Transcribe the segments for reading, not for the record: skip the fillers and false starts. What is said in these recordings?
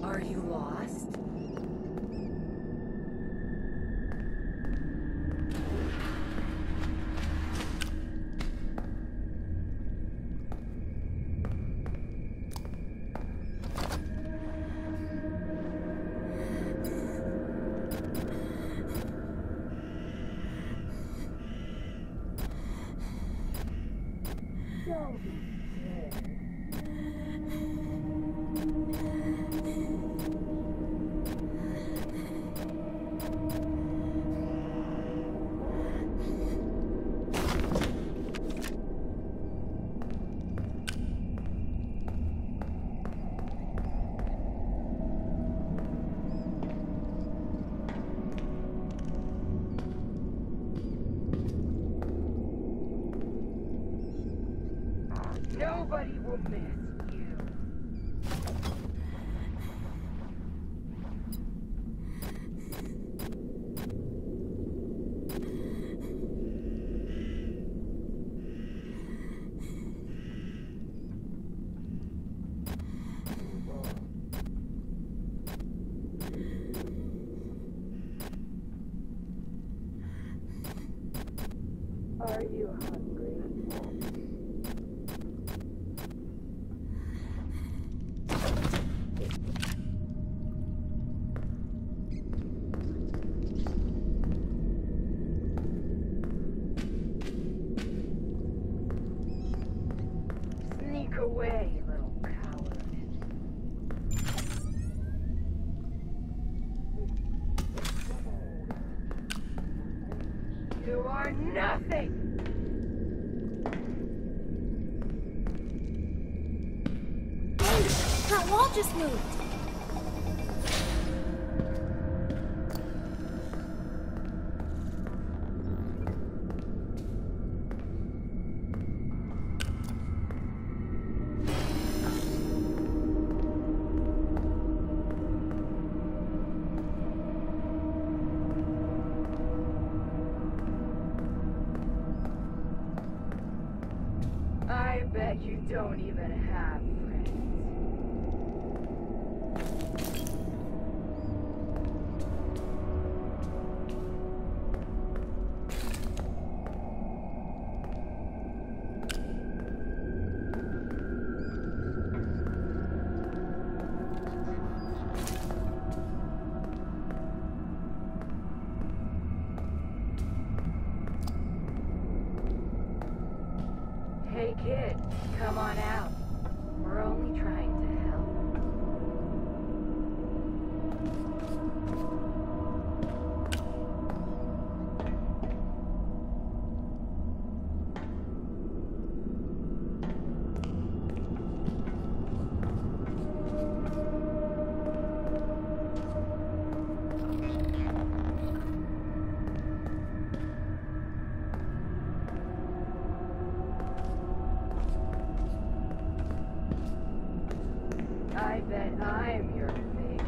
Are you lost? Nobody will miss you. Are you hungry? Sneak away, little coward. You are nothing! That wall just moved! I bet you don't even have friends. Hey kid, come on out. We're only trying to help. I bet I'm your favorite.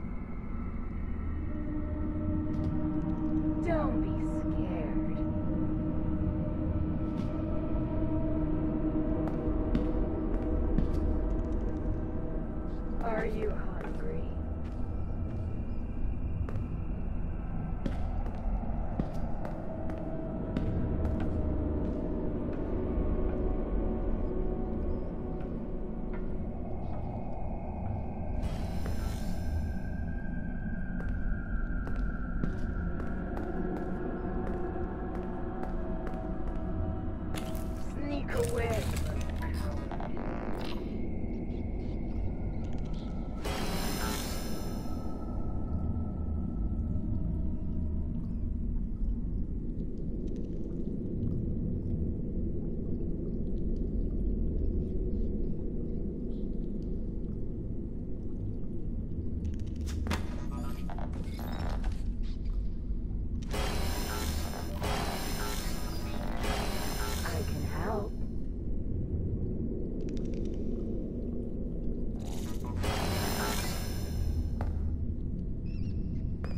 Don't be scared.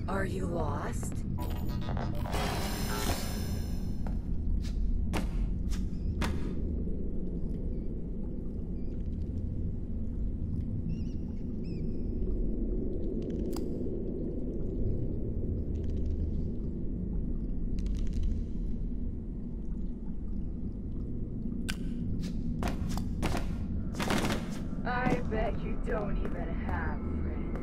Are you lost? I bet you don't even have friends.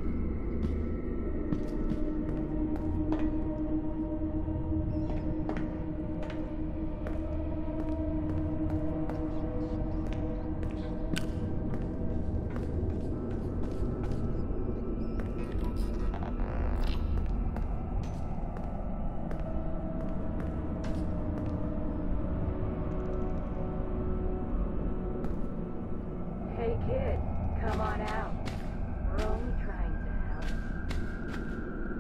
Hey kid, come on out. We're only trying to help.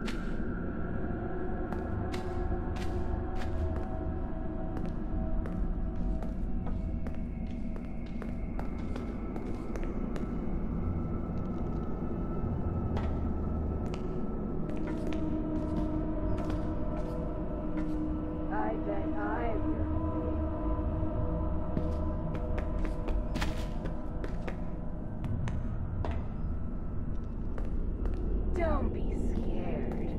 I bet I'm your fate. Don't be scared.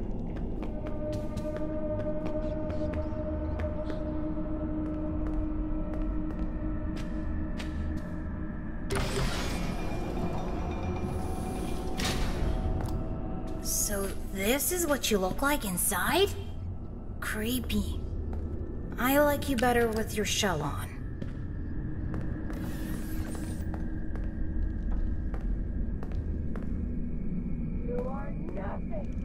So this is what you look like inside? Creepy. I like you better with your shell on. You are nothing.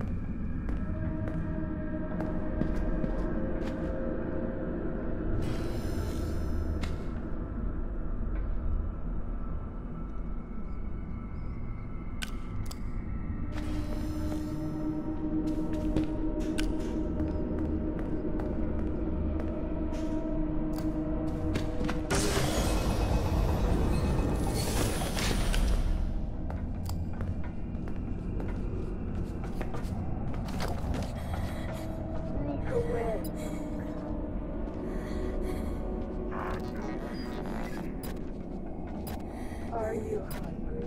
Sneak away. Are you hungry?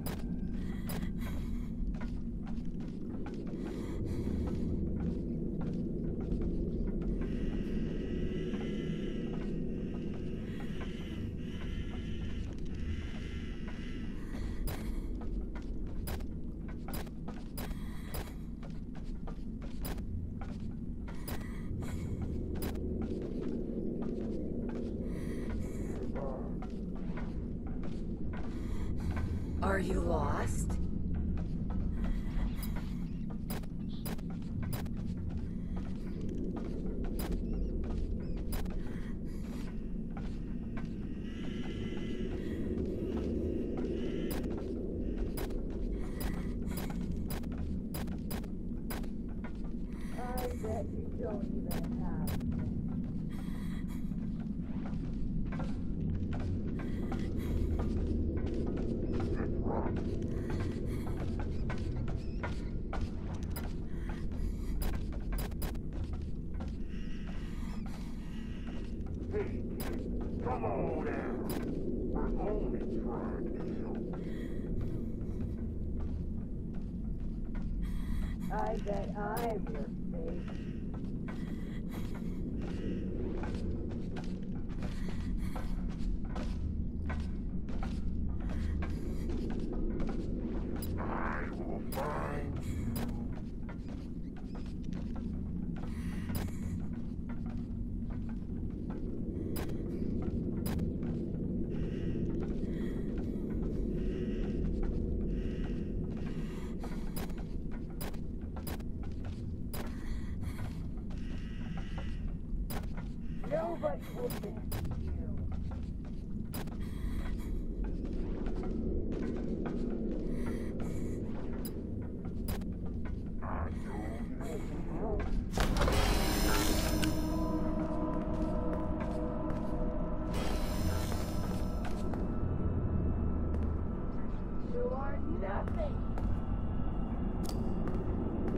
Are you lost? I bet you don't even have friends. Hey, come on out. We're only trying to help. I bet I'm your fate. I will find you. Nobody will miss you. I told you. You are nothing.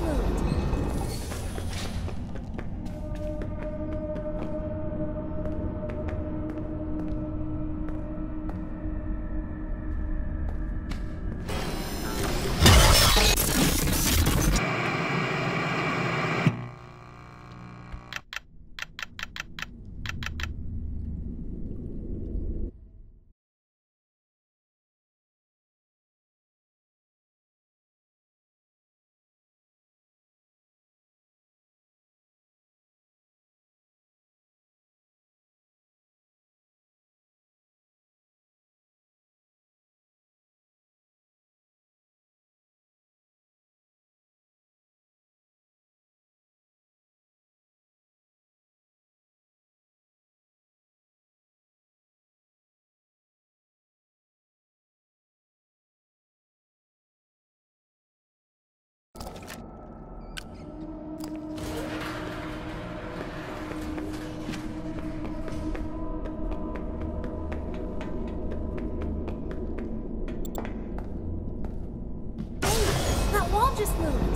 moved. That wall just moved.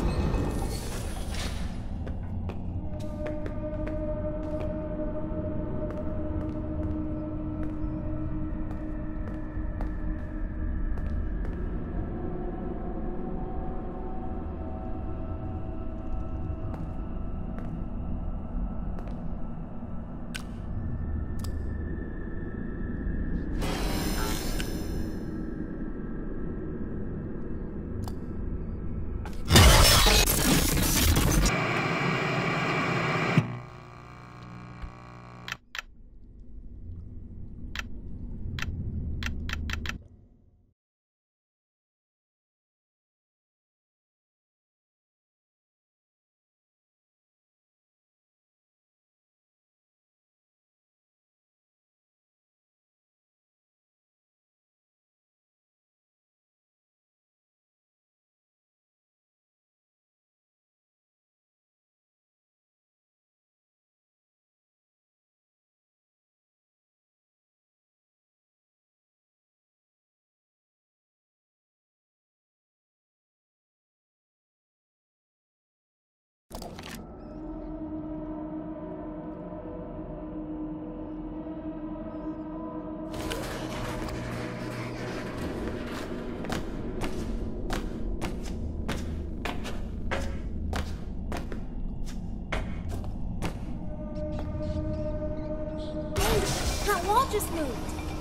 That wall just moved.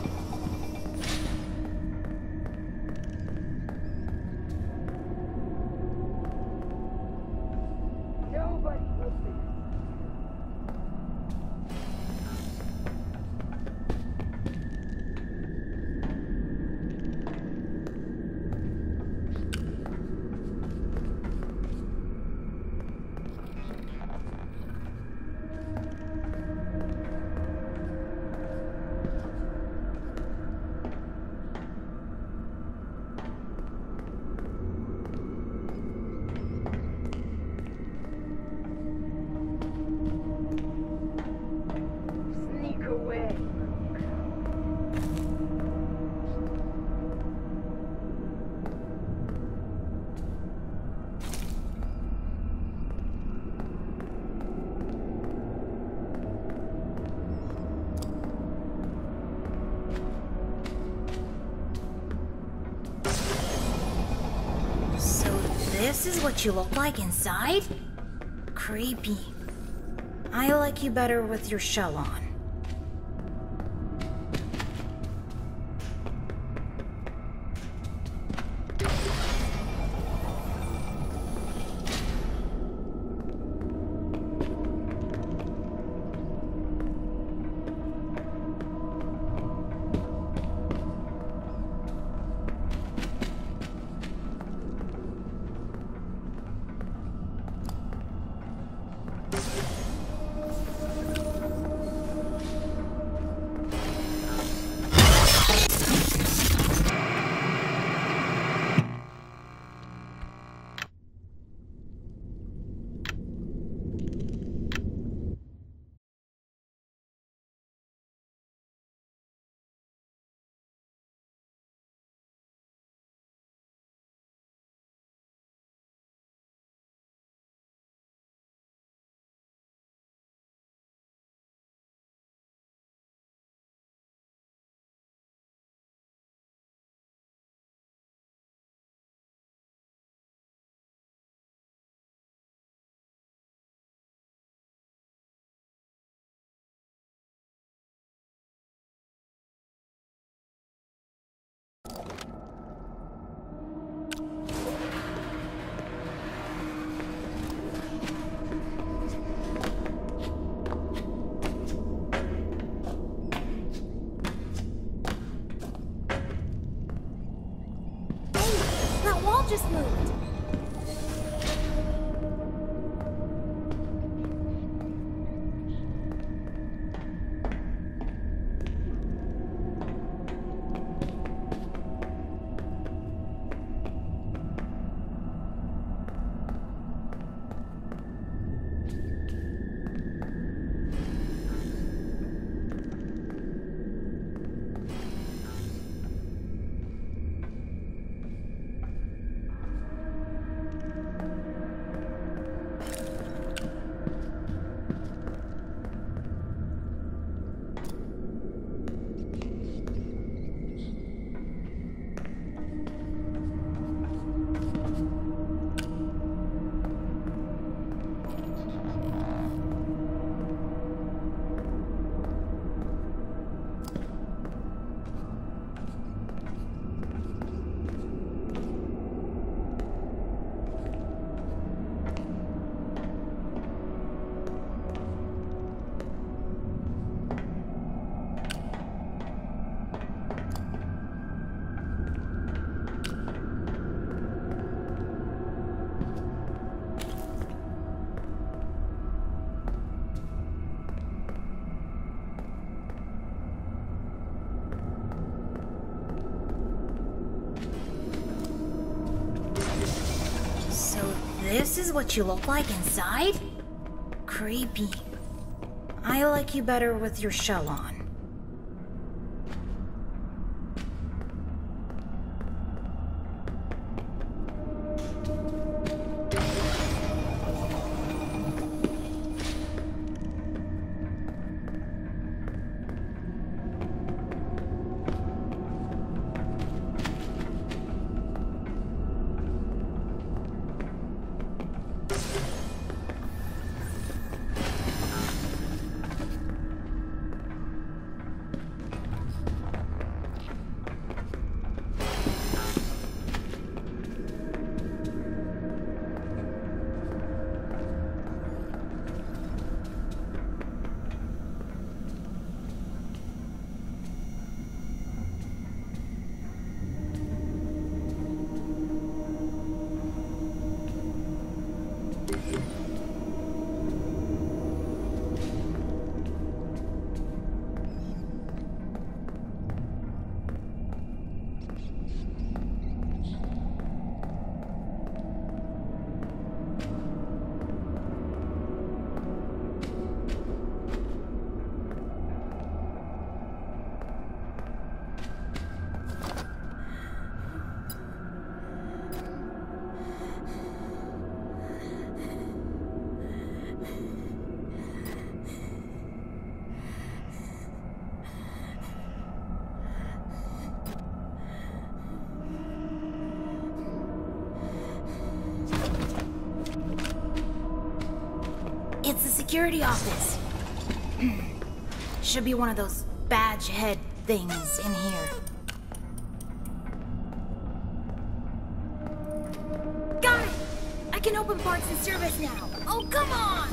Nobody will see it. Sneak away. So this is what you look like inside? Creepy. I like you better with your shell on. wall just moved. This is what you look like inside? Creepy. I like you better with your shell on. It's the security office. Should be one of those badge head things in here. Got it! I can open parts and service now. Oh, come on!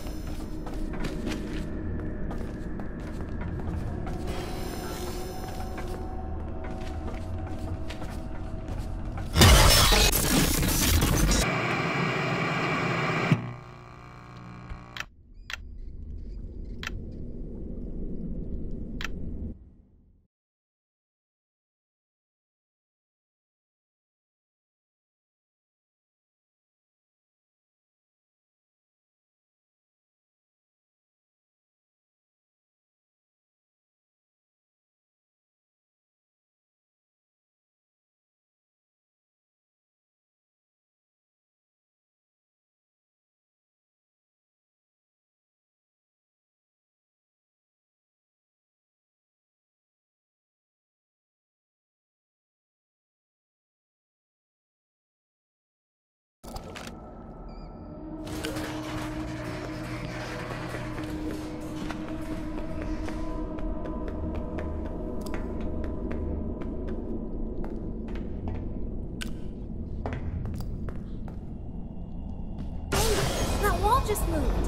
That wall just moved.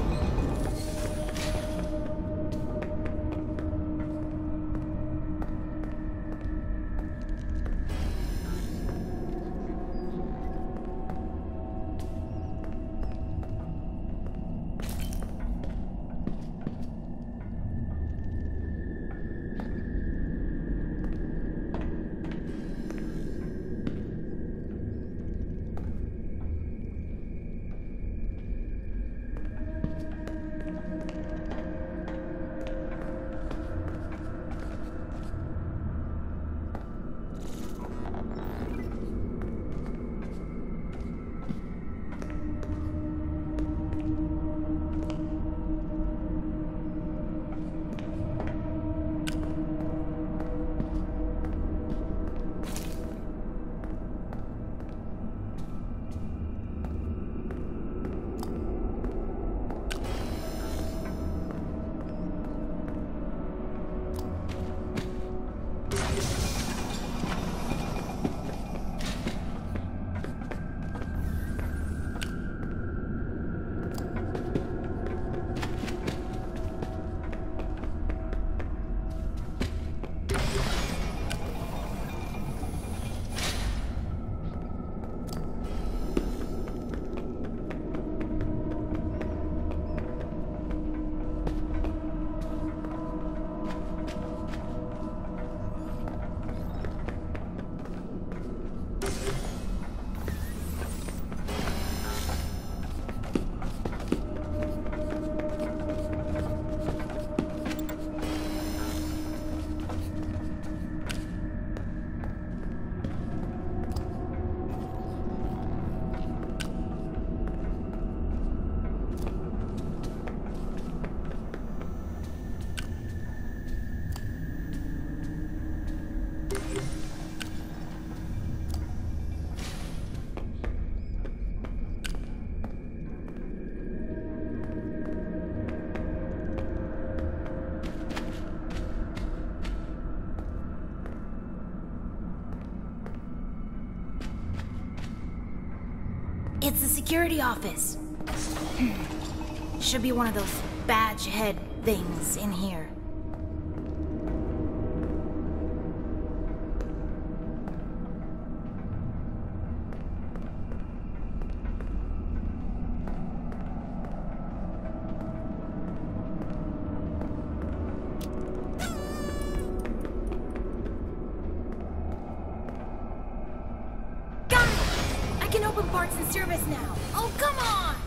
It's the security office. Should be one of those badge head things in here. I can open parts and service now. Oh, come on!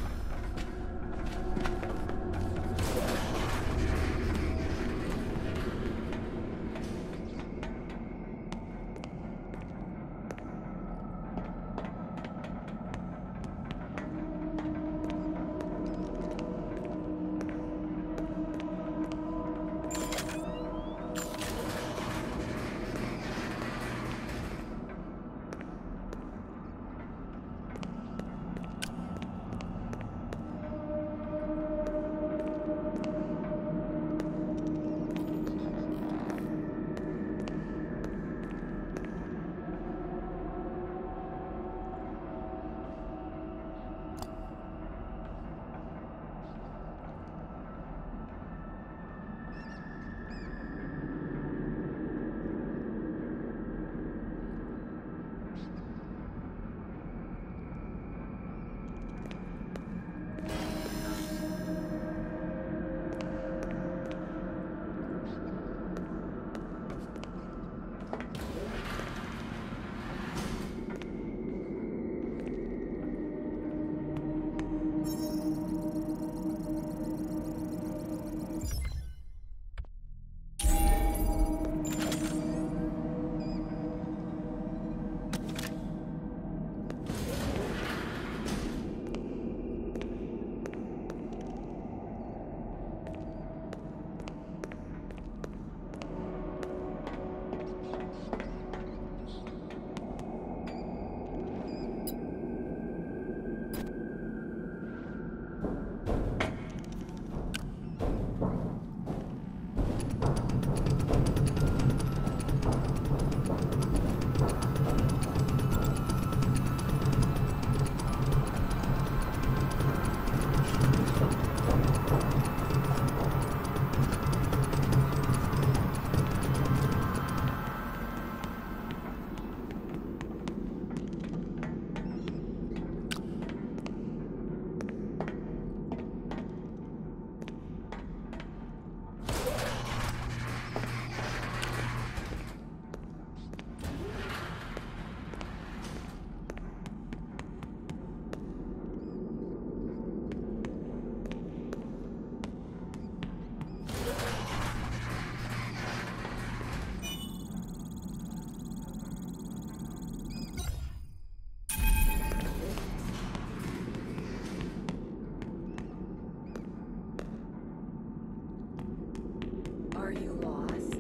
Are you lost?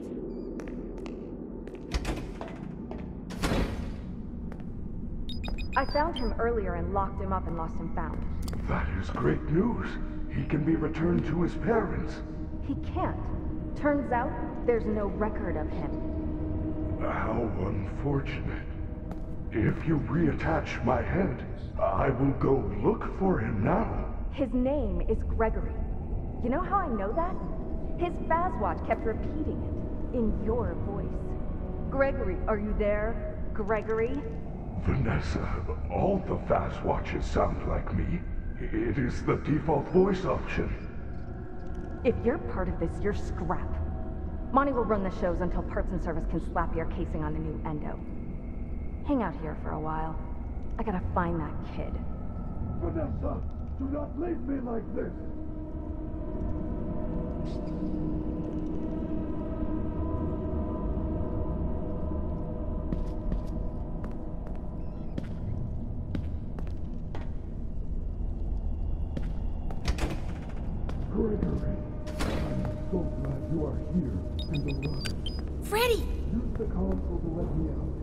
I found him earlier and locked him up and lost and found. That is great news. He can be returned to his parents. He can't. Turns out there's no record of him. How unfortunate. If you reattach my head, I will go look for him now. His name is Gregory. You know how I know that? His Fazwatch kept repeating it in your voice. Gregory, are you there? Gregory? Vanessa, all the Fazwatches sound like me. It is the default voice option. If you're part of this, you're scrap. Monty will run the shows until Parts and Service can slap your casing on the new Endo. Hang out here for a while. I gotta find that kid. Vanessa, do not leave me like this. Gregory, I'm so glad you are here and alive. Freddy! Use the console to let me out.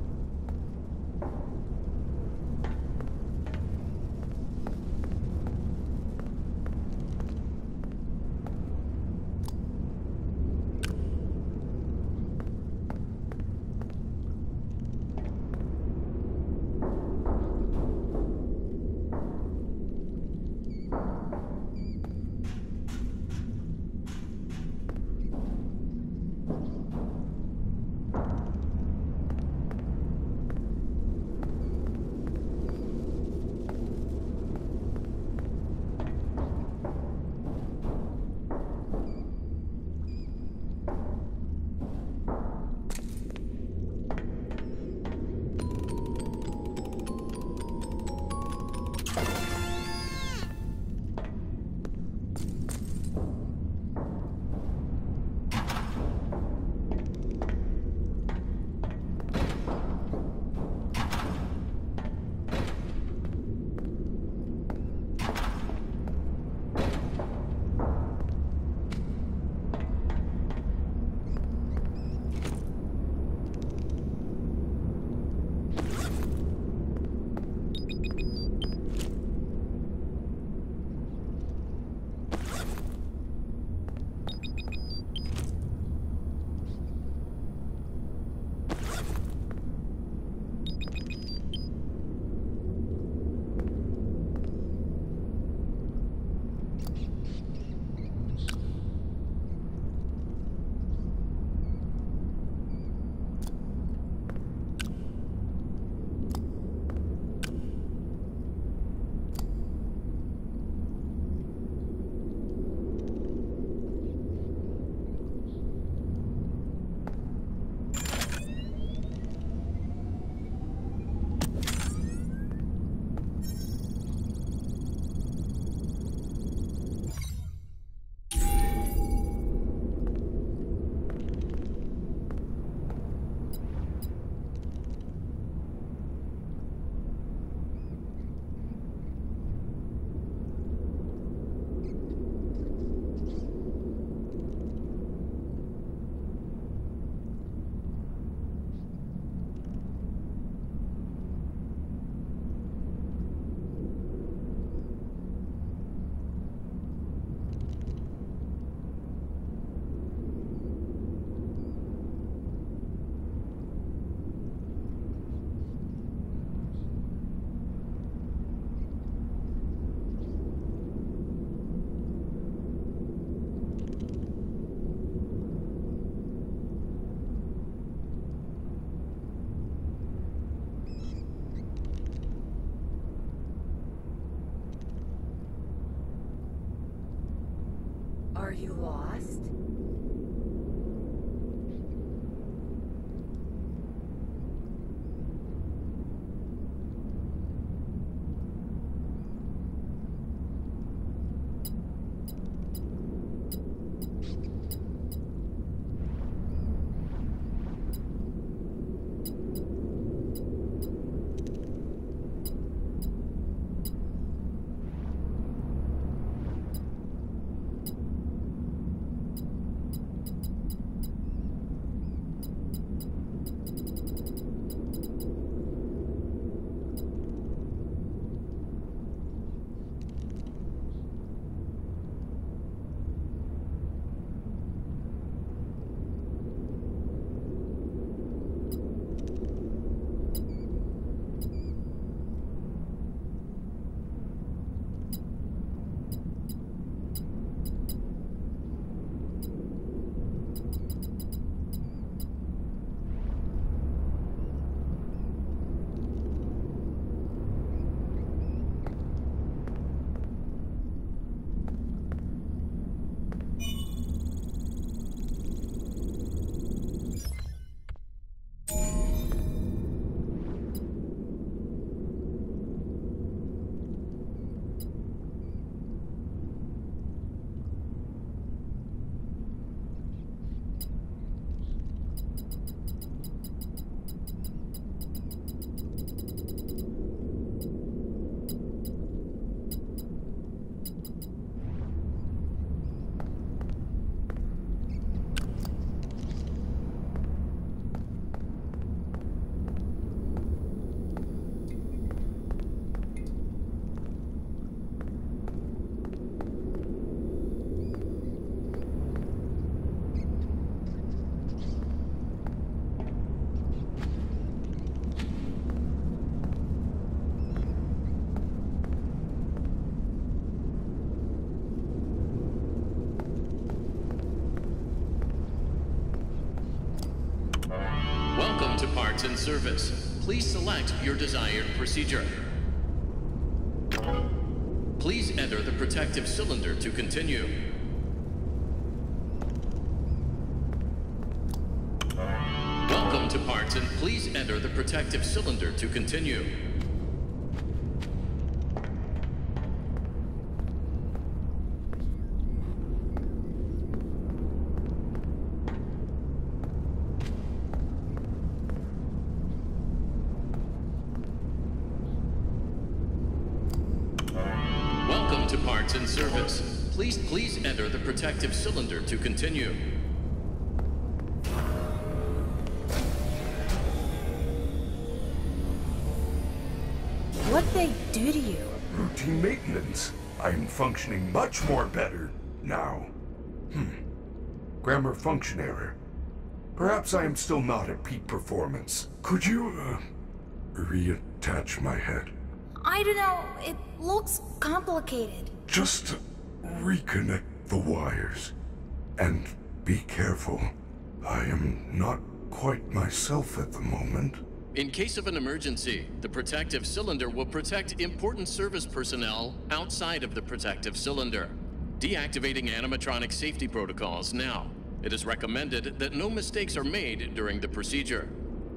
you lost? Welcome to Parts and Service. Please select your desired procedure. Please enter the protective cylinder to continue. Welcome to Parts and please enter the protective cylinder to continue. Welcome to Parts and Service. Please enter the protective cylinder to continue. What'd they do to you? Routine maintenance. I'm functioning much more better now. Grammar function error. Perhaps I am still not at peak performance. Could you, reattach my head? I don't know. It looks complicated. Just reconnect the wires. And be careful. I am not quite myself at the moment. In case of an emergency, the protective cylinder will protect important service personnel outside of the protective cylinder. Deactivating animatronic safety protocols now. It is recommended that no mistakes are made during the procedure.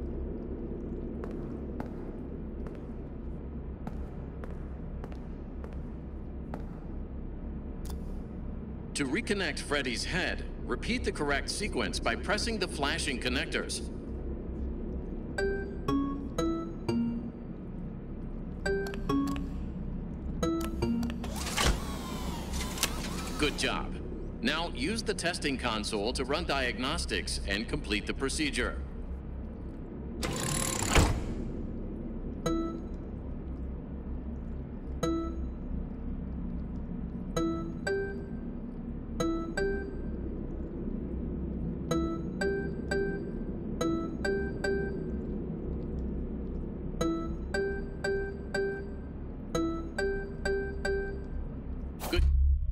To reconnect Freddy's head, repeat the correct sequence by pressing the flashing connectors. Good job. Now use the testing console to run diagnostics and complete the procedure. Good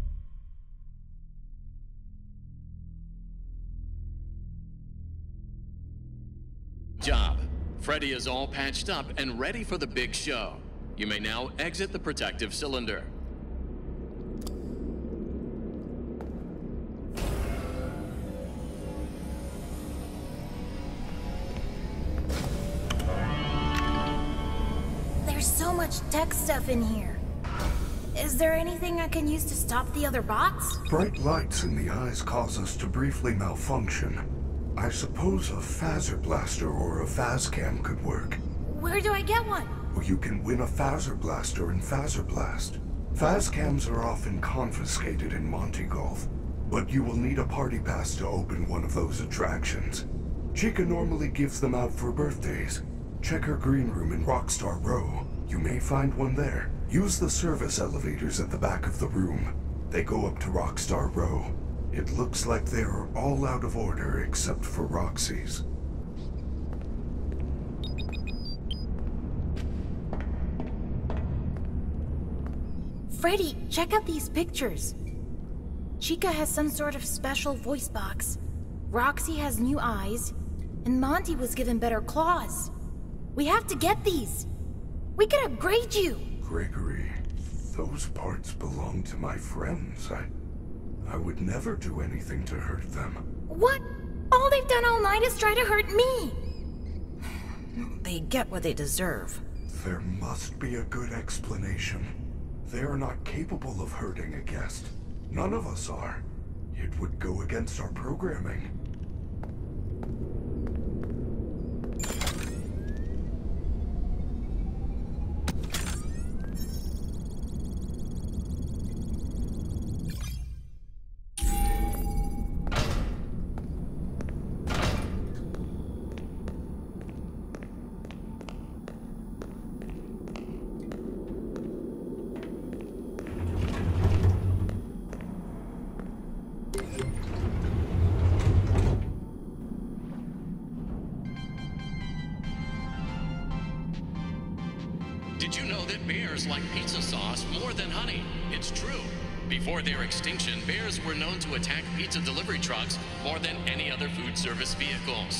job. Freddy is all patched up and ready for the big show. You may now exit the protective cylinder. so much tech stuff in here. Is there anything I can use to stop the other bots? Bright lights in the eyes cause us to briefly malfunction. I suppose a phaser blaster or a phascam could work. Where do I get one? Or you can win a phaser blaster in Phaser Blast. Phascams are often confiscated in Monty Golf, but you will need a party pass to open one of those attractions. Chica normally gives them out for birthdays. Check her green room in Rockstar Row. You may find one there. Use the service elevators at the back of the room. They go up to Rockstar Row. It looks like they are all out of order except for Roxy's. Freddy, check out these pictures. Chica has some sort of special voice box. Roxy has new eyes, and Monty was given better claws. We have to get these. We can upgrade you. Gregory, those parts belong to my friends. I would never do anything to hurt them. What? All they've done all night is try to hurt me. They get what they deserve. There must be a good explanation. They are not capable of hurting a guest. None of us are. It would go against our programming. Did you know that bears like pizza sauce more than honey? It's true. Before their extinction, bears were known to attack pizza delivery trucks more than any other food service vehicles.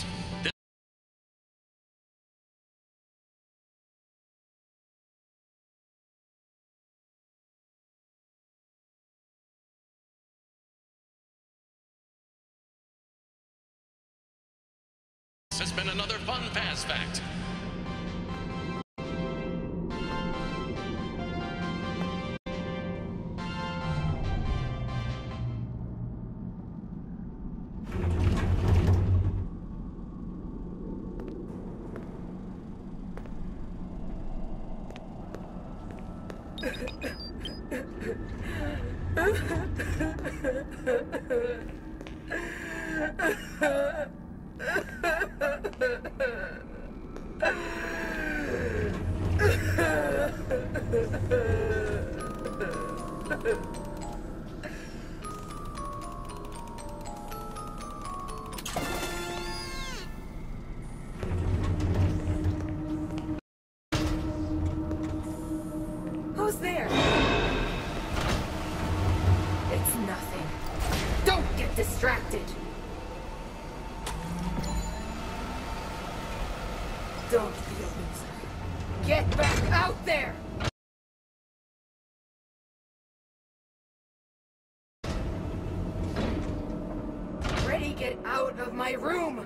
This has been another fun Faz Fact. Who's there? It's nothing. Don't get distracted. Don't be a loser. Get back out there! Freddy, get out of my room!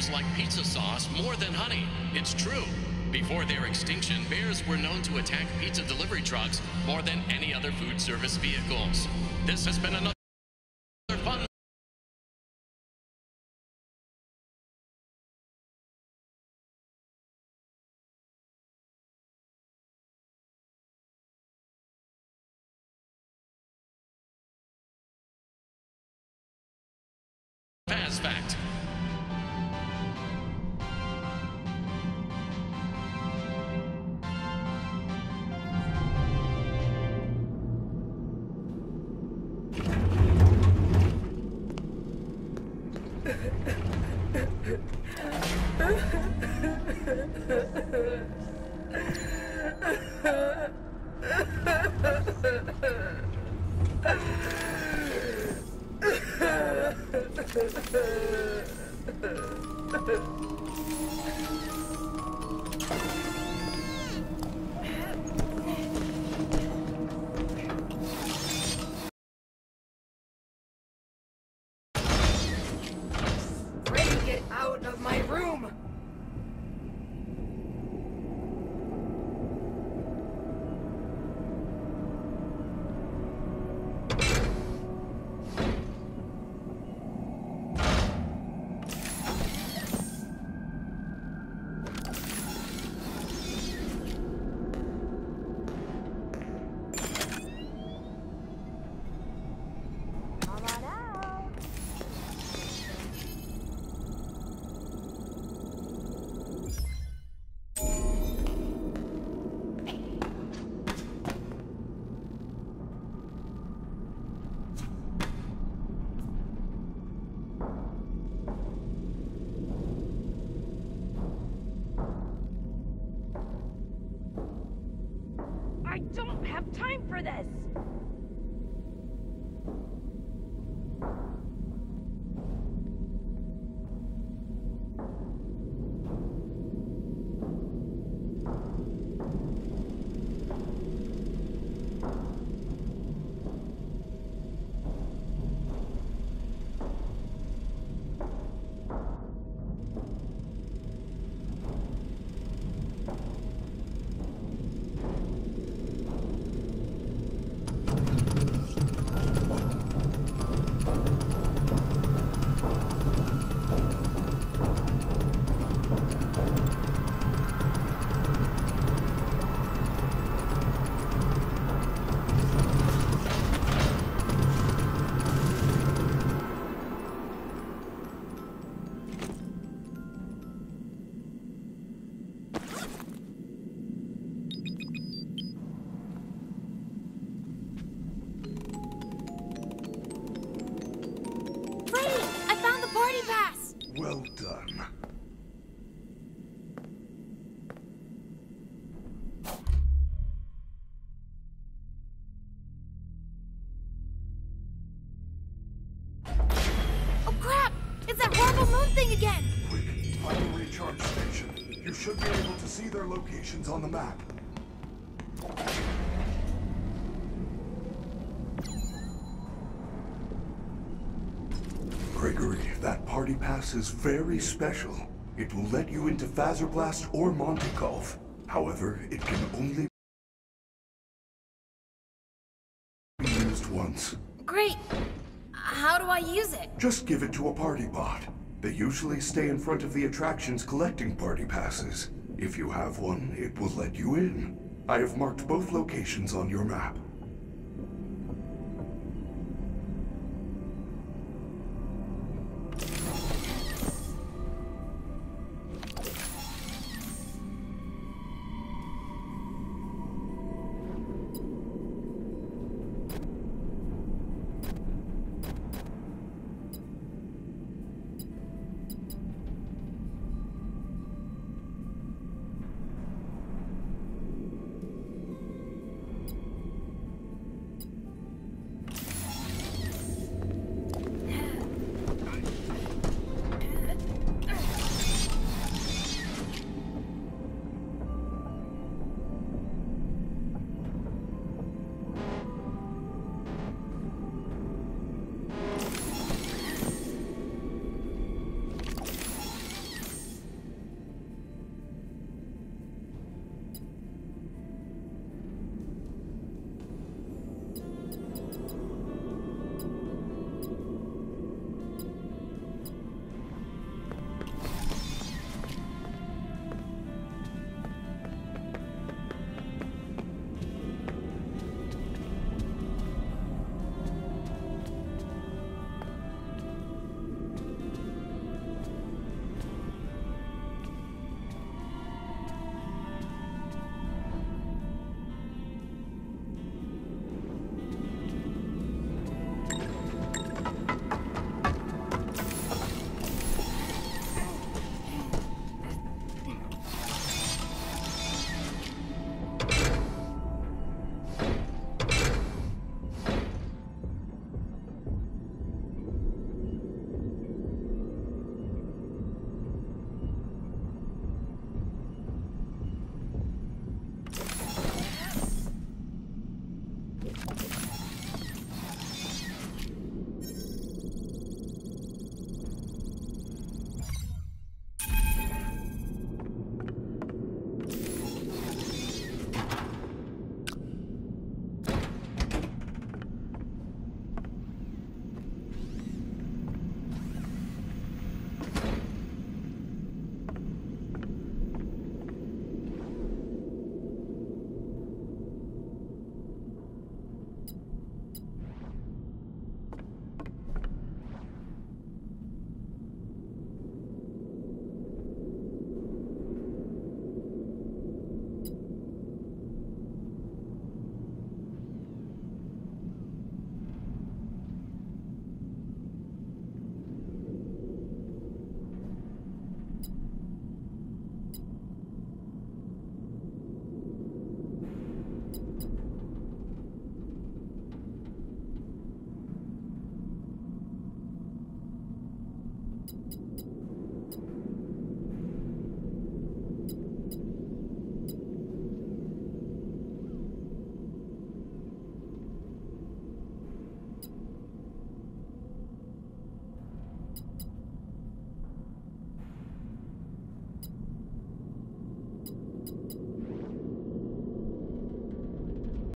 bears like pizza sauce more than honey. It's true. Before their extinction, bears were known to attack pizza delivery trucks more than any other food service vehicles. This has been another fun Faz fact. Freddy, get out of my room! Come on out. I don't have time for this! Freddy, I found the party pass! Well done. Oh crap! It's that horrible moon thing again! Quick, find a recharge station. You should be able to see their locations on the map. Gregory, that party pass is very special. It will let you into Fazerblast or Monty Golf. However, it can only be used once. Great! How do I use it? Just give it to a party bot. They usually stay in front of the attractions collecting party passes. If you have one, it will let you in. I have marked both locations on your map.